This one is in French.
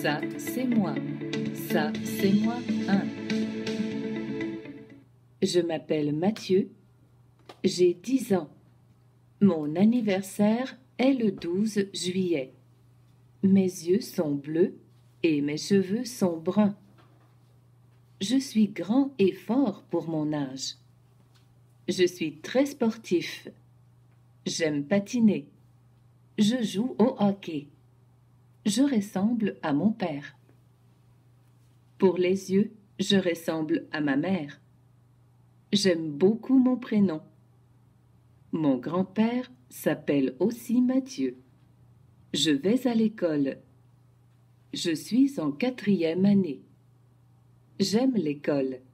Ça, c'est moi. Ça, c'est moi, un. Je m'appelle Mathieu. J'ai 10 ans. Mon anniversaire est le 12 juillet. Mes yeux sont bleus et mes cheveux sont bruns. Je suis grand et fort pour mon âge. Je suis très sportif. J'aime patiner. Je joue au hockey. Je ressemble à mon père. Pour les yeux, je ressemble à ma mère. J'aime beaucoup mon prénom. Mon grand-père s'appelle aussi Mathieu. Je vais à l'école. Je suis en 4e année. J'aime l'école.